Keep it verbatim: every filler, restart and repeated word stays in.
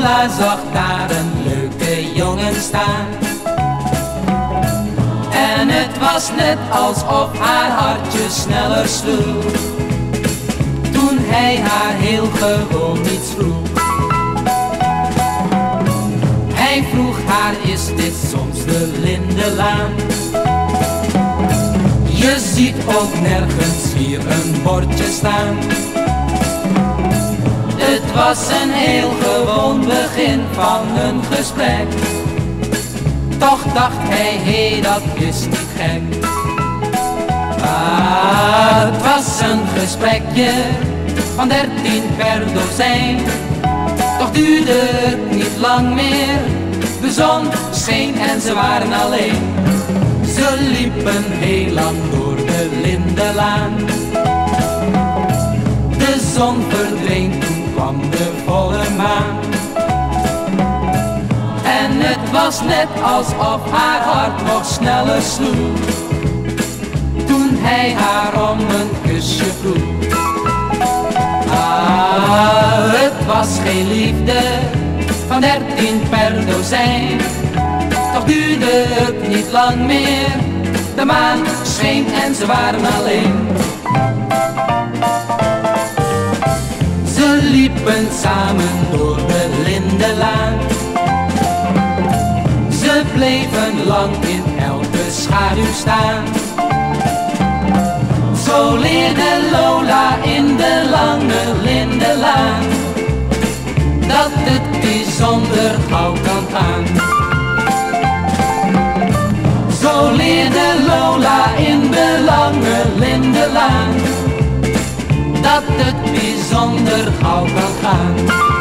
Lola zag daar een leuke jongen staan. En het was net alsof haar hartje sneller sloeg, toen hij haar heel gewoon iets vroeg. Hij vroeg haar, is dit soms de Lindelaan? Je ziet ook nergens hier een bordje staan. Het was een heel gewoon begin van een gesprek. Toch dacht hij, hé, hey, dat is niet gek. Ah, het was een gesprekje van dertien per dozijn. Toch duurde het niet lang meer, de zon scheen en ze waren alleen. Ze liepen heel lang door de Lindelaan. De zon verdween, toen kwam de volle maan. En het was net alsof haar hart nog sneller sloeg, toen hij haar om een kusje vroeg. Ah, het was geen liefde van dertien per dozijn. Toch duurde het niet lang meer, de maan scheen en ze waren alleen. Ze liepen samen door de Lindelaan. Ze bleven lang in elke schaduw staan. Zo leerde Lola in de lange Lindelaan dat het bijzonder gauw kan gaan. Zo leerde Lola in de lange Lindelaan dat het bijzonder gauw kan gaan.